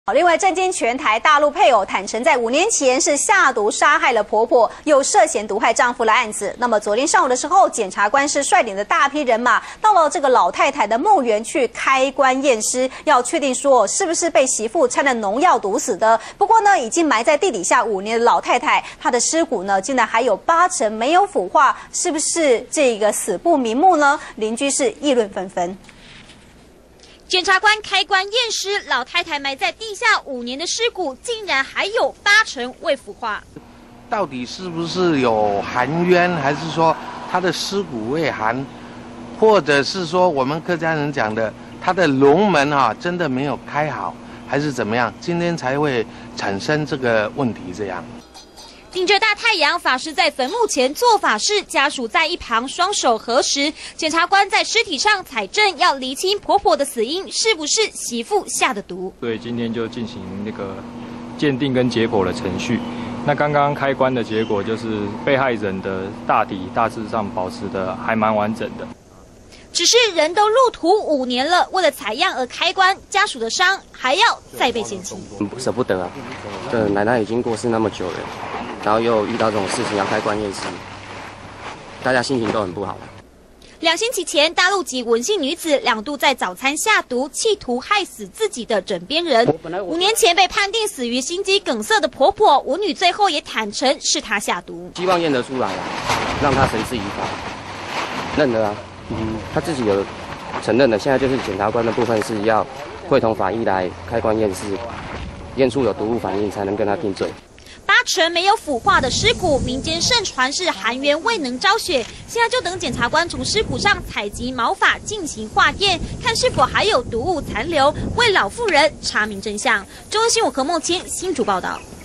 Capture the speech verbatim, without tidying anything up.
另外，震惊全台，大陆配偶坦承在五年前是下毒杀害了婆婆，又涉嫌毒害丈夫的案子。那么昨天上午的时候，检察官是率领的大批人马到了这个老太太的墓园去开棺验尸，要确定说是不是被媳妇掺了农药毒死的。不过呢，已经埋在地底下五年的老太太，她的尸骨呢，竟然还有八成没有腐化，是不是这个死不瞑目呢？邻居是议论纷纷。 检察官开棺验尸，老太太埋在地下五年的尸骨，竟然还有八成未腐化。 到底是不是有含冤，还是说她的尸骨未寒，或者是说我们客家人讲的，她的龙门啊真的没有开好，还是怎么样？今天才会产生这个问题这样。 顶着大太阳，法师在坟墓前做法事，家属在一旁双手合十。检察官在尸体上采证，要厘清婆婆的死因是不是媳妇下的毒。 所以今天就进行那个鉴定跟解剖的程序。那刚刚开棺的结果就是被害人的大体大致上保持的还蛮完整的。 只是人都入土五年了，为了采样而开棺，家属的伤还要再被嫌弃。 舍不得啊，这奶奶已经过世那么久了，然后又遇到这种事情要开棺验尸，大家心情都很不好。 两星期前，大陆籍文姓女子两度在早餐下毒，企图害死自己的枕边人。五年前被判定死于心肌梗塞的婆婆，舞女最后也坦承是她下毒。 希望验得出来啊，让她绳之以法，认了啊。 嗯，他自己有承认的，现在就是检察官的部分是要会同法医来开棺验尸，验出有毒物反应才能跟他定罪。 八成没有腐化的尸骨，民间盛传是含冤未能昭雪，现在就等检察官从尸骨上采集毛发进行化验，看是否还有毒物残留，为老妇人查明真相。中央新闻何梦清新竹报道。